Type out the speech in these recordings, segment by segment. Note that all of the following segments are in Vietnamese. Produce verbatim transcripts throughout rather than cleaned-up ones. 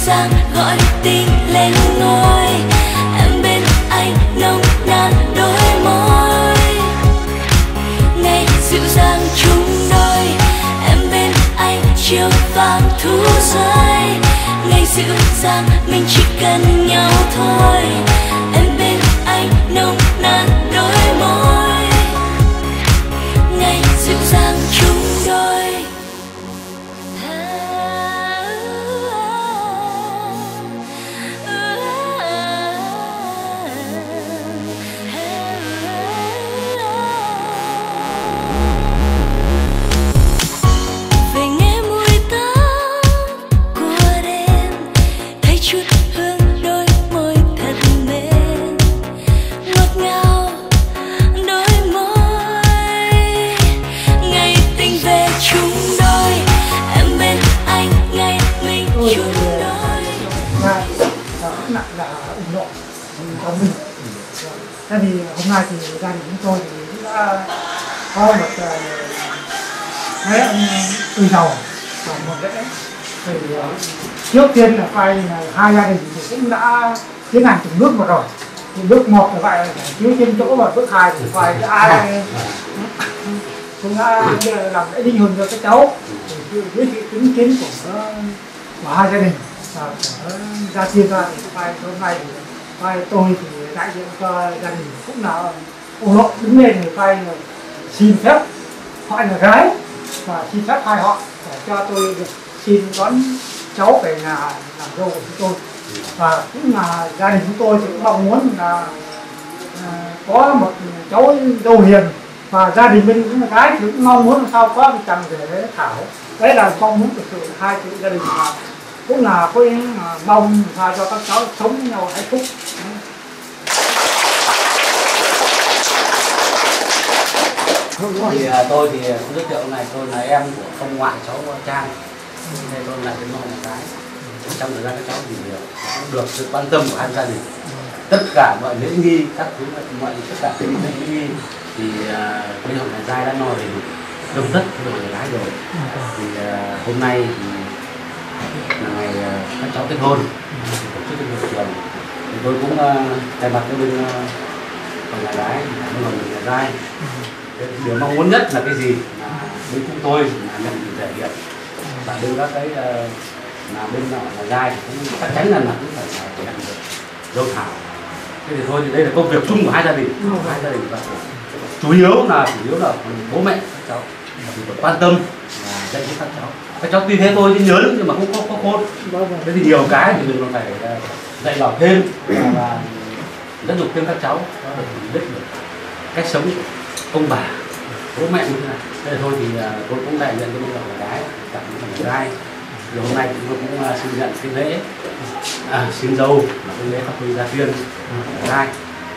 dàng gọi tình lên ngôi. Em bên anh nồng nàn đôi môi, ngày dịu dàng chung đôi. Em bên anh chiều vàng thu rơi, ngày dịu dàng mình chỉ cần nhau thôi. Em bên anh nồng nàn đôi môi, ngày dịu dàng chung đôi. Thế thì hôm nay thì gia đình chúng tôi thì cũng đã có một lễ ông Tư Dầu và một lễ thì trước tiên là phải hai gia đình thì cũng đã tiến hành từng bước một rồi. Thì bước một là phải chiếu trên chỗ, và bước hai thì phải ai cũng đã làm lễ linh hồn cho các cháu với sự chứng kiến của của hai gia đình và của gia tiên ra thì phải hôm nay thì phải tôi thì đại diện cho gia đình cũng là ủng hộ đứng lên thì phải xin phép họ là gái và xin phép hai họ để cho tôi được xin đón cháu về nhà làm dâu của chúng tôi. Và cũng là gia đình chúng tôi thì cũng mong muốn là à, có một cháu dâu hiền, và gia đình bên cũng là gái thì cũng mong muốn làm sao có một chồng để thảo. Đấy là mong muốn của sự hai chị gia đình, mà cũng là có ý mong sao cho các cháu sống với nhau hạnh phúc. Thì uh, tôi thì cũng giới thiệu này, tôi là em của ông ngoại cháu Trang, nên tôi là cái mong cái. Trong thời gian các cháu thì được sự quan tâm của hai gia đình, tất cả mọi lễ nghi, các thứ mọi tất cả cái lễ nghi thì uh, bên Hồng Hải Giai đã lo đầy đủ đông tất rồi gái rồi. Thì uh, hôm nay thì là ngày uh, các cháu kết hôn, tổ chức trên hội trường, thì tôi cũng uh, thay mặt cho bên uh, Hồng Hải Giai, bên Hồng Hải Giai. Điều mong muốn nhất là cái gì là bên chúng tôi là nhận được thể hiện, và bên các cái uh, là bên họ là Giai cũng chắc chắn là cũng phải thể hiện được dâu thảo. Thế thì thôi, thì đây là công việc chung của hai gia đình, của hai gia đình và chủ yếu là chủ yếu là bố mẹ các cháu thì phải quan tâm và dạy cho các cháu. Các cháu tuy thế thôi chứ nhớ nhưng mà cũng có có khôn. Thế thì nhiều cái thì mình còn phải dạy bảo thêm và giáo dục thêm các cháu để biết được cách sống ông bà bố mẹ như thế nào. Thế là thôi thì uh, tôi cũng đại diện cho bên là gái tặng những gái. Rồi hôm nay tôi cũng uh, xin nhận cái lễ à, xin dâu là cái lễ phát huy gia tiên gái.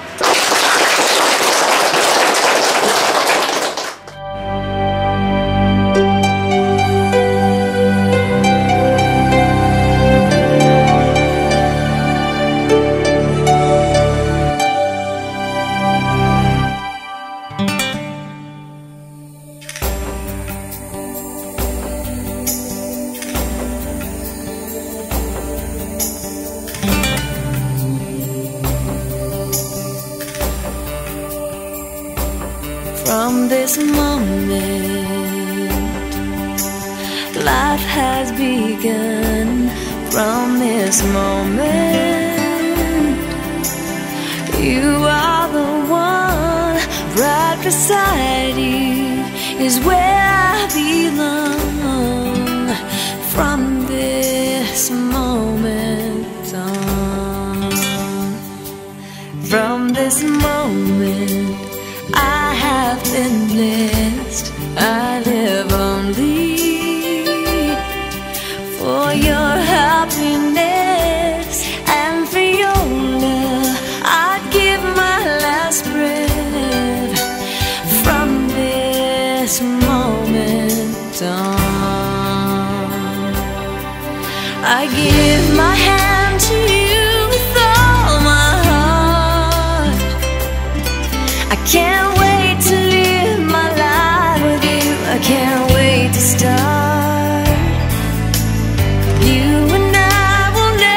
From this moment, life has begun. From this moment, you are the one. Right beside you is where I belong. From this moment on, from this moment, I have been blessed. I live only for your happiness and for your love. I'd give my last breath. From this moment on, I give my hand to you with all my heart. I can't wait to live my life with you. I can't wait to start. You and I will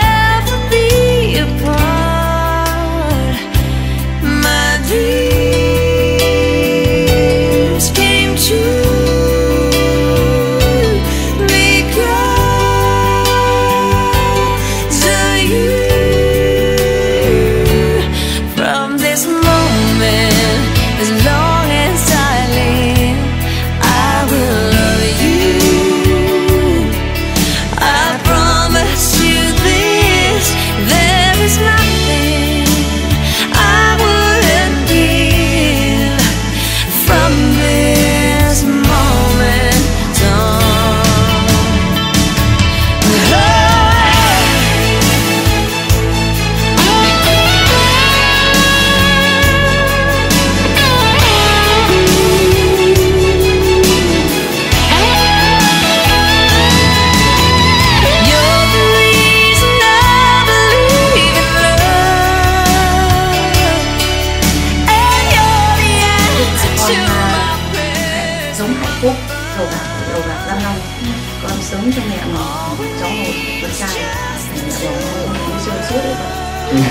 trai thì sương suốt đấy vậy.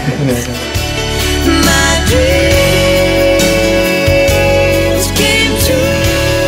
My dreams came true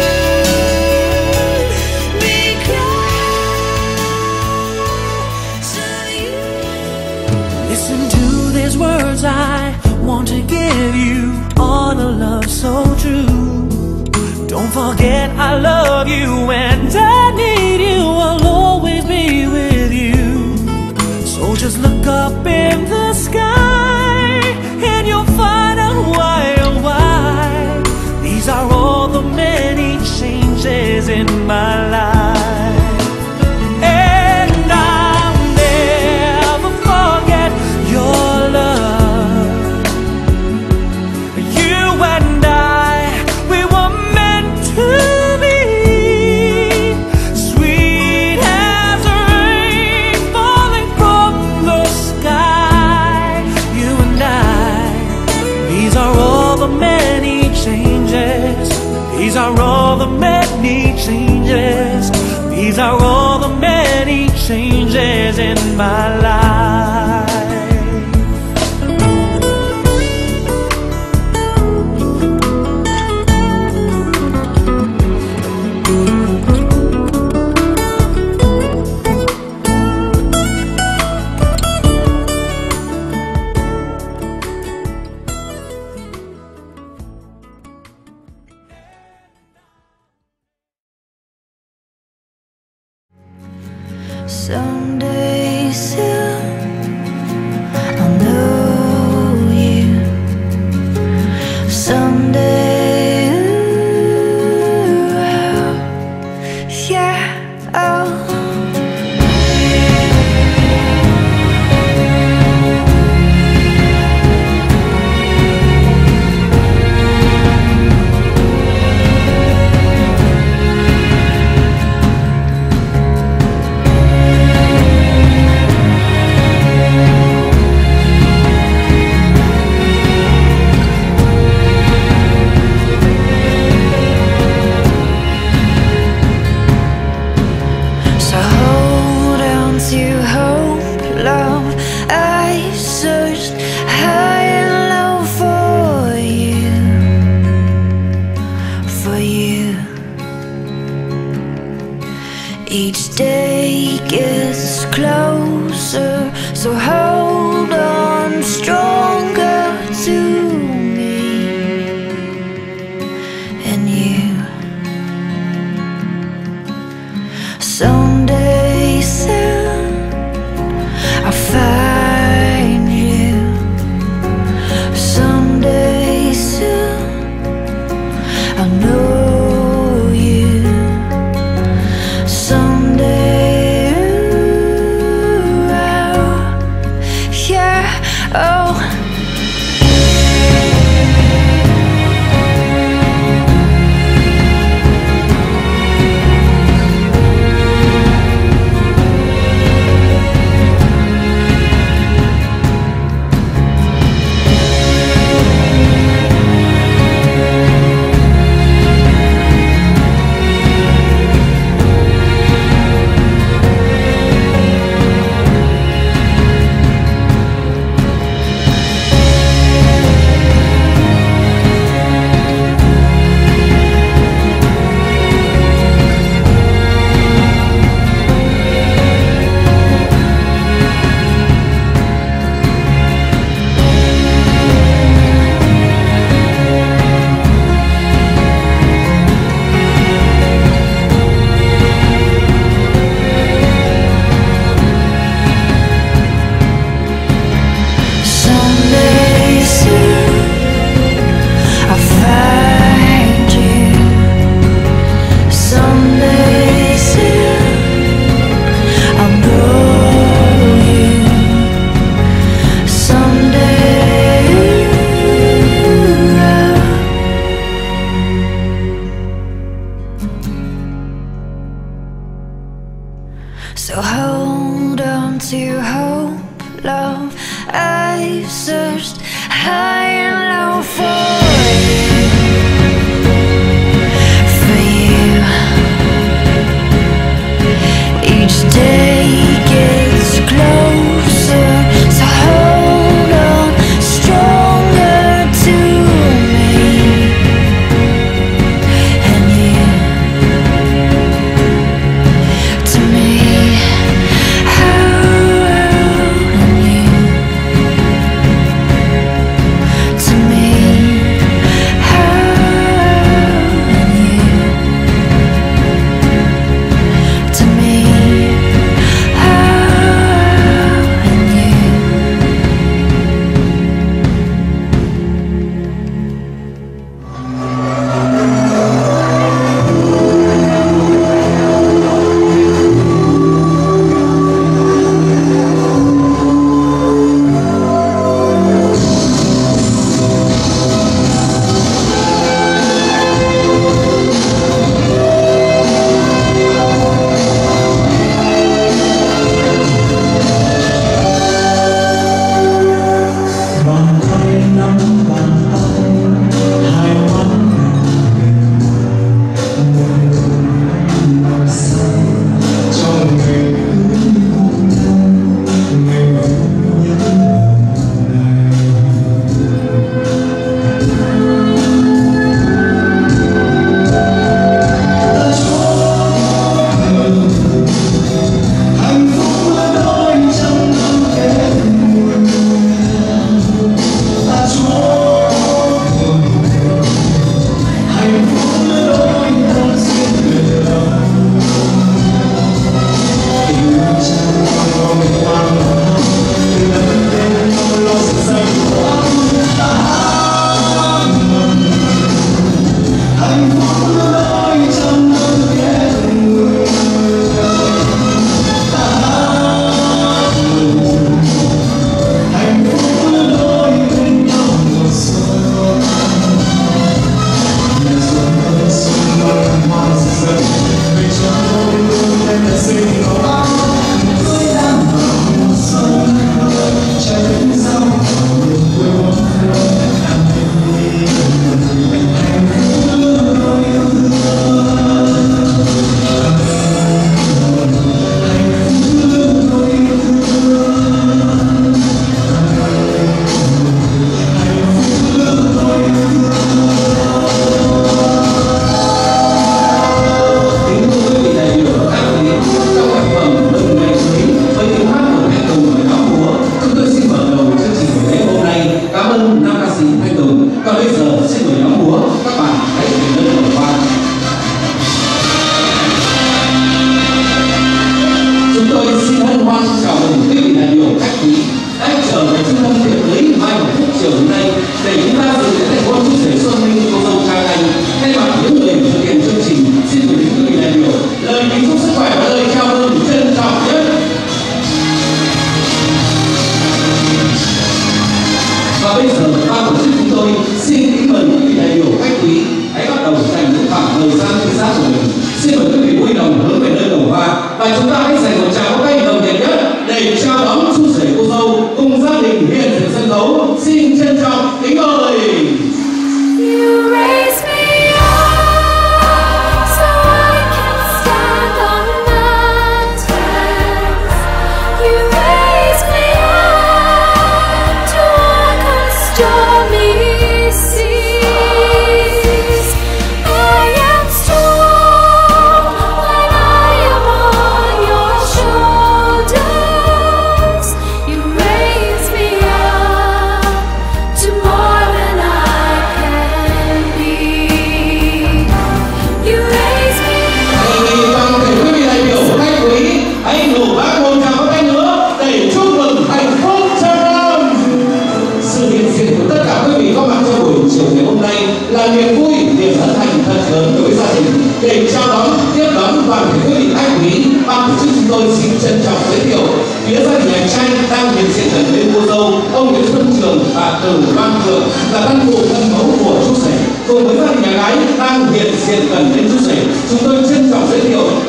because of you. Listen to these words I want to give you, all the love so true. Don't forget I love you and I need you, I'll always be with you. So just look up in the sky and you'll find out why, oh why. These are all the many changes in my life. And I'll never forget your love. You and I, we were meant to be. Sweet as rain falling from the sky. You and I, these are all the many changes. These are all the many changes. These are all the many changes in my life. Someday soon I'll know you. Someday, ooh, I'll, yeah, oh. So hold on to hope, love. I searched high and low for you, for you. Each day gets closer, so hold on stronger to me and you. Someday soon I'll find you. Someday soon I'll know you. Someday, ooh, I'll, yeah, oh. Someday soon I'll find you. Someday soon I'll know you. Someday, ooh, I'll. So hold on to hope, love. I've searched high and low for you, for you. Each day gets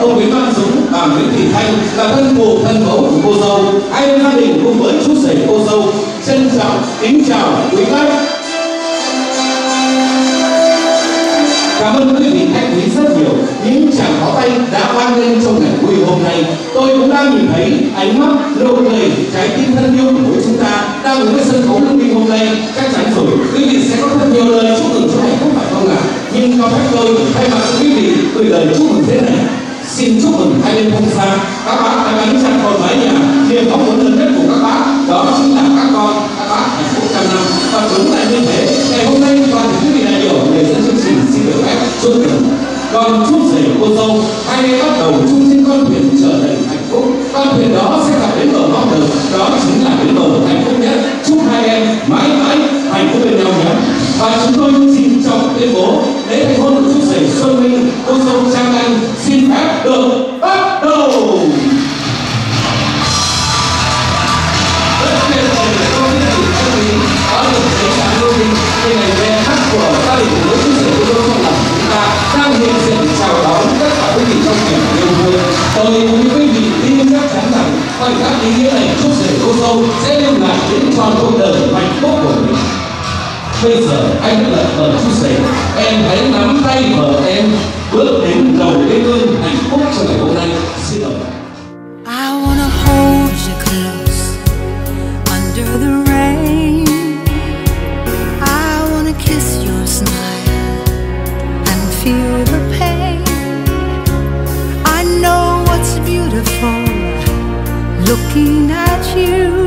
ông Nguyễn Văn Dũng, bà Nguyễn Thị Thanh là thân phụ thân mẫu của cô dâu. Hai bên gia đình cùng với chú rể cô dâu trân trọng kính chào quý khách. Cảm ơn quý vị khách quý rất nhiều. Những chàng pháo tay đã vang lên trong ngày vui hôm nay. Tôi cũng đang nhìn thấy ánh mắt, nụ cười, trái tim thân yêu của chúng ta đang ở với sân khấu Lương Minh hôm nay. Chắc chắn rồi, quý vị sẽ có thật nhiều lời chúc mừng cho hạnh phúc phải không ạ? Nhưng cho phép tôi thay mặt quý vị gửi lời chúc mừng thế này. Xin chúc mừng hai bên không xa, các bác đã gắn chặt vào mái nhà. Niềm mong muốn lớn nhất của các bác đó chính là các con, các bác hạnh phúc trăm năm. Và đúng là như thế, ngày hôm nay toàn thể quý vị đại biểu người dẫn chương trình xin được phép chúc mừng. Còn chú rể cô dâu, hai bên bắt đầu chung trên con thuyền trở đầy hạnh phúc. Con thuyền đó sẽ gặp đến bờ mong đợi, đó chính là đến bờ hạnh phúc nhất. Chúc hai em mãi mãi hạnh phúc bên nhau nhé. Và chúng tôi xin trọng tuyên bố lễ thành hôn của chú rể Xuân Minh, cô dâu Trang Anh xin phép được bắt đầu. Rất tuyệt vời để tôi biết được các quý có được giấy trắng lưu hình hình ảnh đẹp mắt của gia đình của chú rể cô dâu trong lòng chúng ta đang hiện diện chào đón tất cả quý vị trong niềm yêu thương. Tôi cùng quý vị tin chắc chắn rằng khoảnh khắc ý nghĩa này chú rể cô dâu sẽ đem lại đến tròn cuộc đời hạnh phúc của mình. Bây giờ anh đã lật vợ chú rể, em hãy nắm tay vợ em bước đến đầu cái gương hạnh phúc cho ngày hôm nay. Xin mời. I wanna hold you close under the rain. I wanna kiss your smile and feel the pain. I know what's beautiful looking at you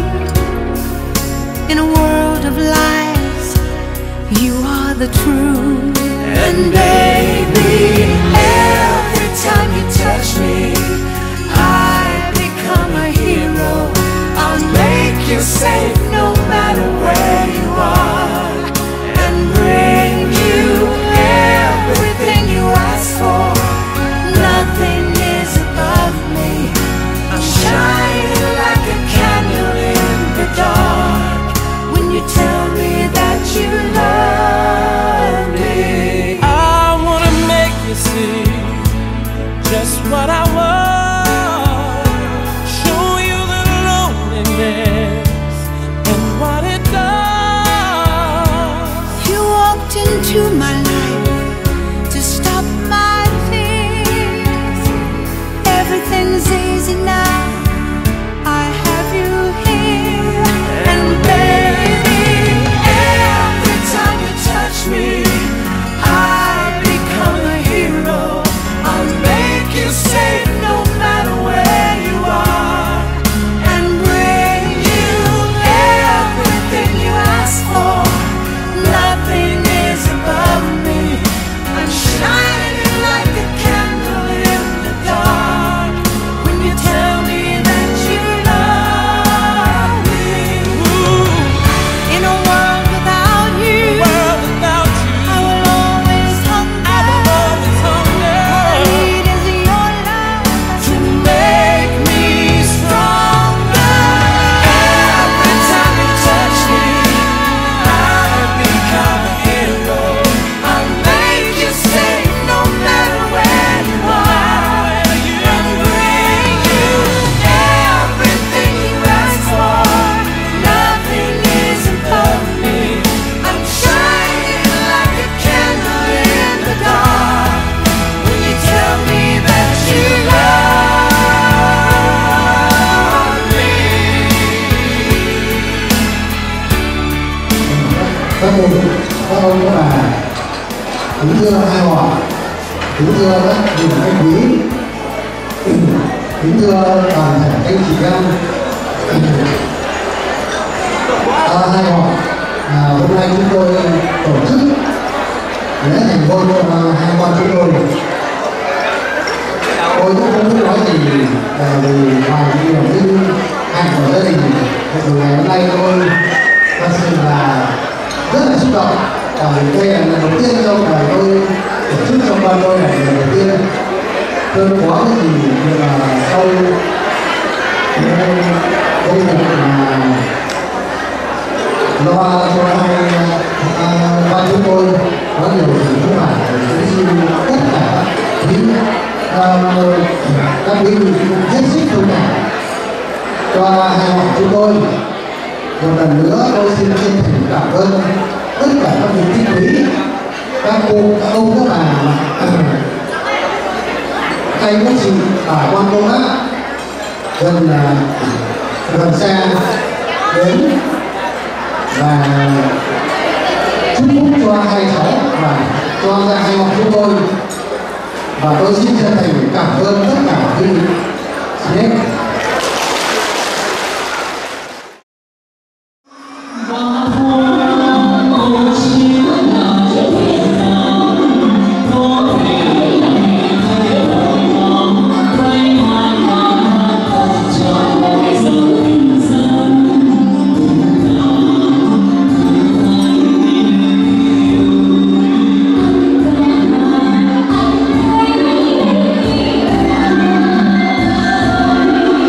in a world of lies. You are the truth. And baby, every time you touch me, I become a hero. I'll make you safe no matter where you are, and bring you everything you ask for. Nothing is above me. I'm shining like a candle in the dark when you tell me that you love me. I wanna make you see just what I want, show you the loneliness and what it does. You walked into my life to stop my fears. Everything's easy now, I have you here. And baby, every time you touch me, I become a hero. I'll make you safe no matter where you are, and bring you everything you ask for. Nothing is above me. I'm shining like a candle in the dark when you tell me that you love me. Ooh. In a world without you, world without you, I will always hunger. I will always hunger. All I need is your love to make me stronger. Every time you touch me, I become a hero. I'll make you safe no matter where you are, and bring you everything you ask for. Nothing is above me. I'm shining like a candle in the dark when you tell me that you love me. Các ông, các ông các bà, kính thưa hai họ, kính thưa các vị khách quý, kính thưa toàn thể anh chị em. À, hai họ, à, hôm nay chúng tôi tổ chức lễ thành hôn cho hai con chúng tôi. Tôi cũng không biết nói gì à, vì ngoài cái niềm vui hạnh của gia đình. Từ ngày hôm nay tôi thật sự là rất là xúc động. À, đây là lần đầu tiên trong đời tôi tổ chức trong con tôi này, lần đầu tiên tôi có cái gì nhưng mà sau công việc mà lo cho hai con chúng tôi có điều gì cũng phải xin tất cả quý các quý vị cũng hết sức thông cảm cho hai họ chúng tôi. Một lần nữa tôi xin chân thành cảm ơn tất cả các vị khách quý, các cô, các ông, các bà, các anh các chị, bà con cô bác gần gần xa đến và chúc phúc cho hai cháu và cho ra hai họ chúng tôi. Và tôi xin chân thành cảm ơn tất cả quý vị. Xin hết. Hãy subscribe cho kênh Ghiền Mì Gõ để không bỏ lỡ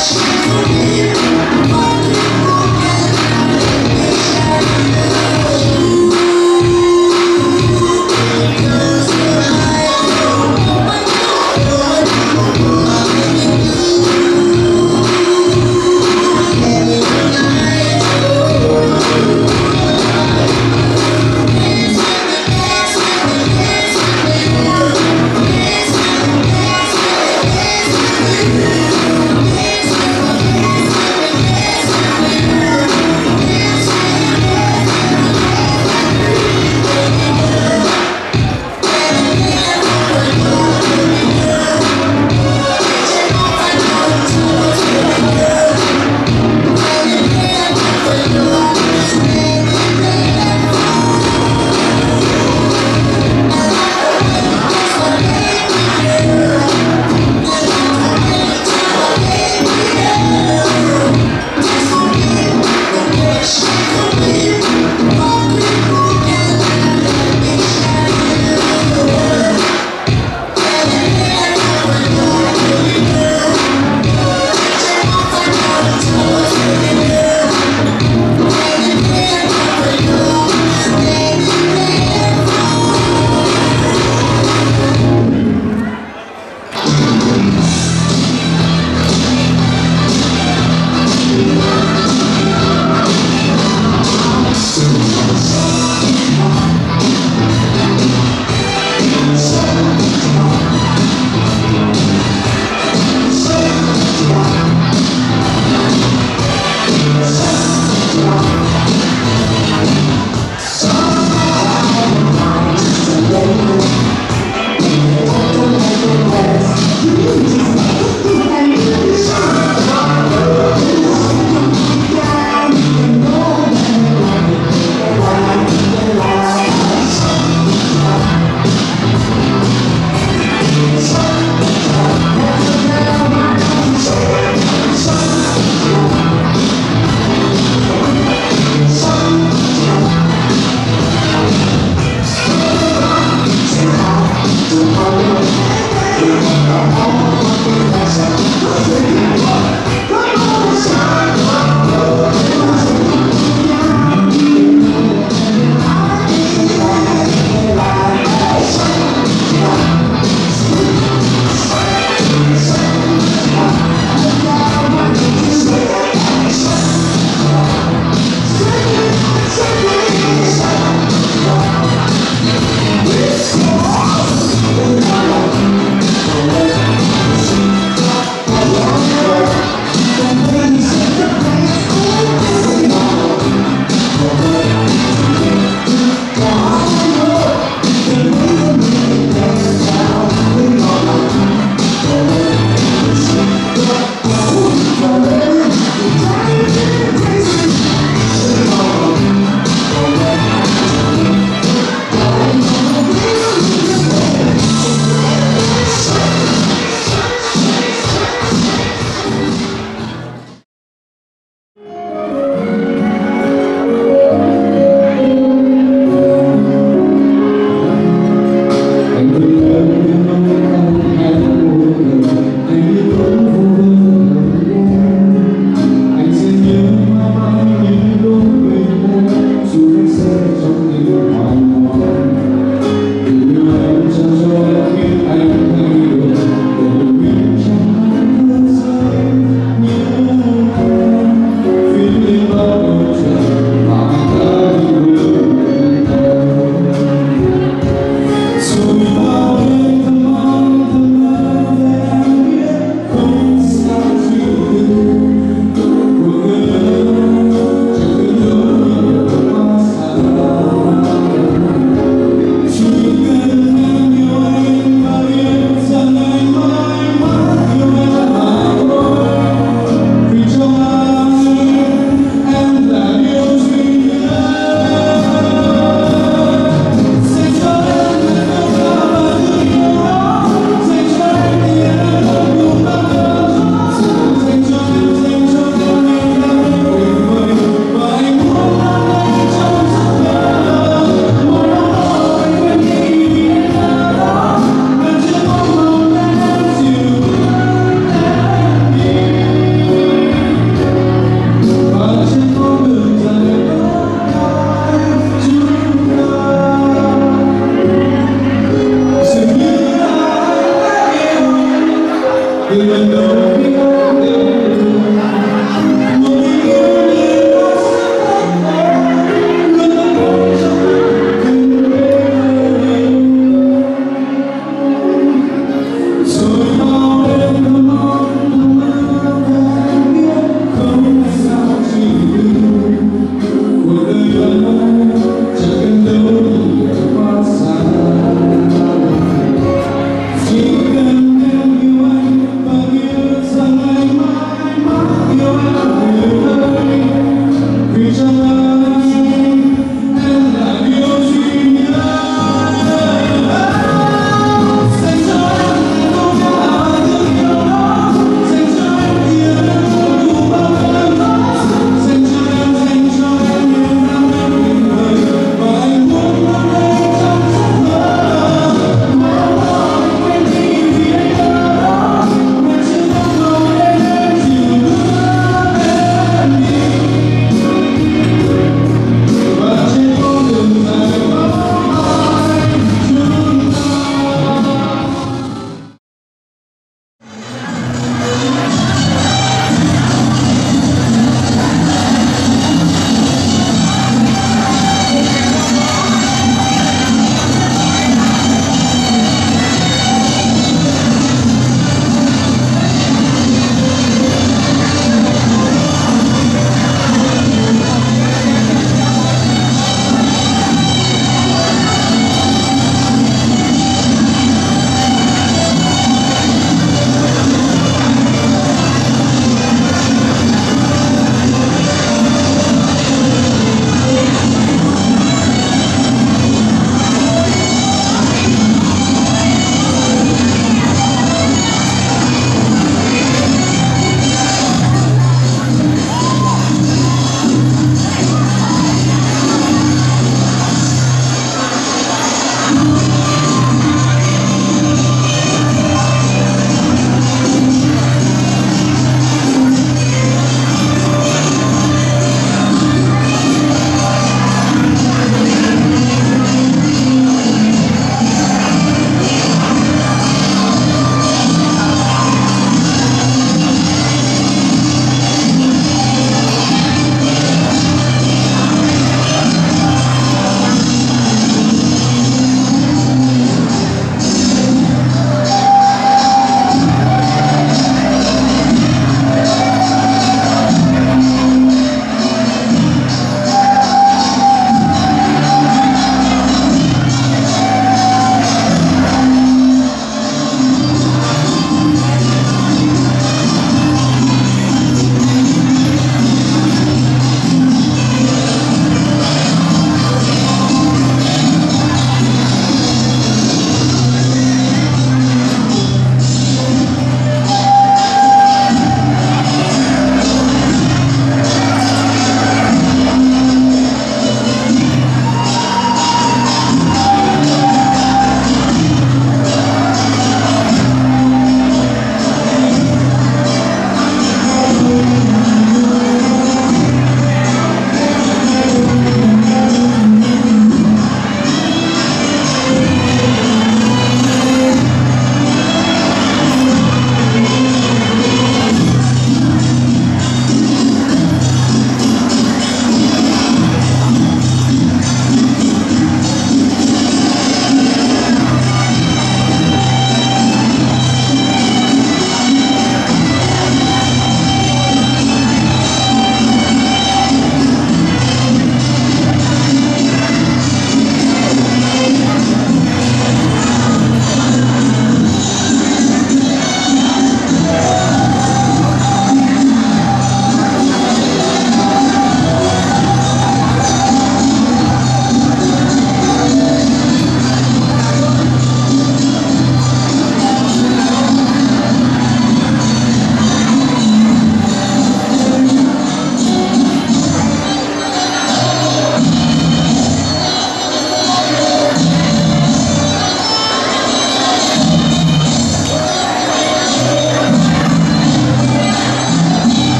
Hãy subscribe cho kênh Ghiền Mì Gõ để không bỏ lỡ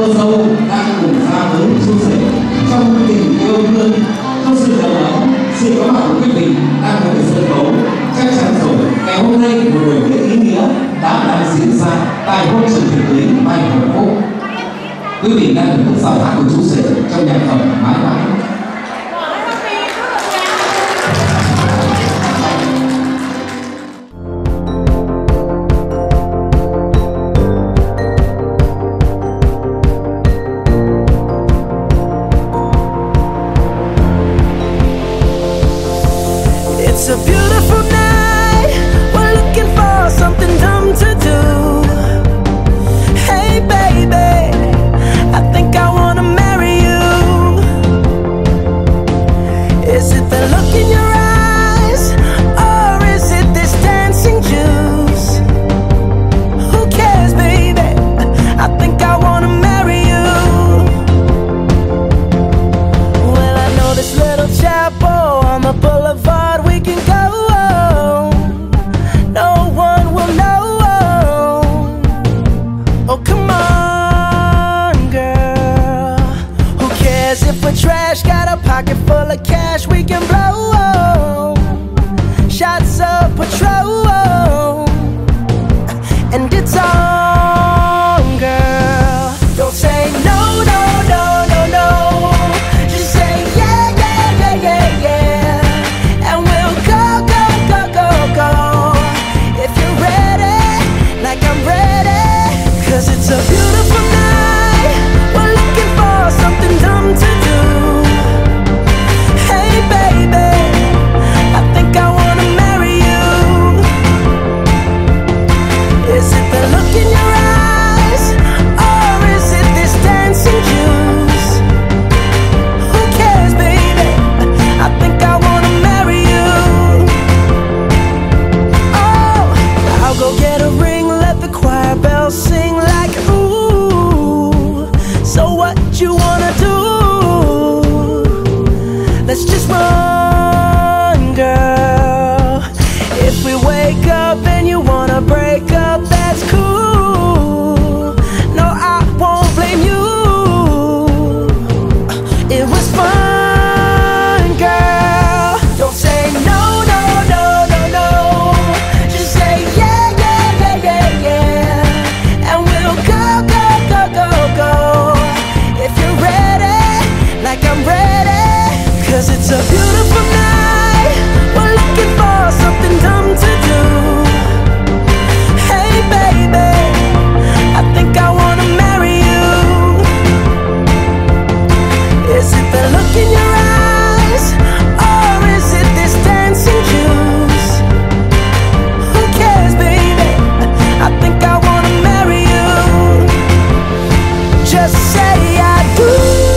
dâu đang cùng ra với chú rể trong tình yêu thương, trong sự đầm ấm. Sự có mặt của quý vị đang có sân khấu chắc chắn rồi. Ngày hôm nay một buổi lễ ý nghĩa đã đang diễn ra tại hội trường tiệc cưới Mai Hồng Phúc. Quý vị đang thưởng thức giọng hát của chú rể trong nhạc phẩm Mãi Mãi. It's a beautiful night. We're looking for something dumb to do. Hey baby, I think I wanna marry you. Is it the look in your eyes, or is it this dancing juice? Who cares, baby? I think I wanna marry you. Well, I know this little chapel on the boulevard we can go. No one will know. Oh, come on, girl. Who cares if we're trash? Got a pocket full of cash we can blow. Shots of Patrol, and it's on, girl. Don't say no, no, no, no, no. Just say yeah, yeah, yeah, yeah, yeah. And we'll go, go, go, go, go. If you're ready, like I'm ready. Cause it's a beautiful night. We're looking for something dumb to do. Hey baby, I think I wanna marry you. Is it the look in your eyes, or is it this dancing juice? Who cares, baby? I think I wanna marry you. Oh, I'll go get a ring, let the choir bells sing like ooh. So what you wanna do? Let's just run, girl. If we wake up and you wanna break up, that's cool. No, I won't blame you. It was fun, girl. Don't say no, no, no, no, no. Just say yeah, yeah, yeah, yeah, yeah. And we'll go, go, go, go, go. If you're ready, like I'm ready. Cause it's a beautiful night. We're looking for something dumb to do. Hey baby, I think I wanna marry you. Is it the look in your eyes, or is it this dancing juice? Who cares, baby? I think I wanna marry you. Just say I do.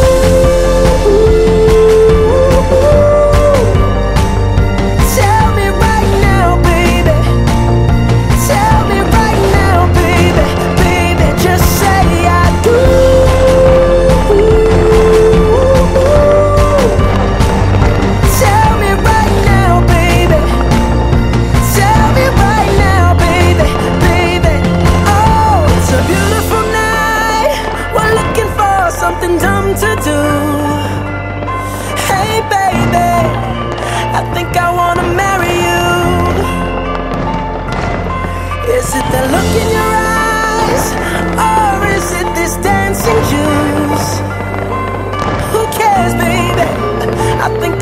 Tell me right now, baby. Tell me right now, baby. Baby, just say I do. Tell me right now, baby. Tell me right now, baby. Baby, oh, it's a beautiful night. We're looking for something dumb to do. Hey baby, I think I wanna marry you. Is it the look in your eyes, or is it this dancing juice? Who cares, baby? I think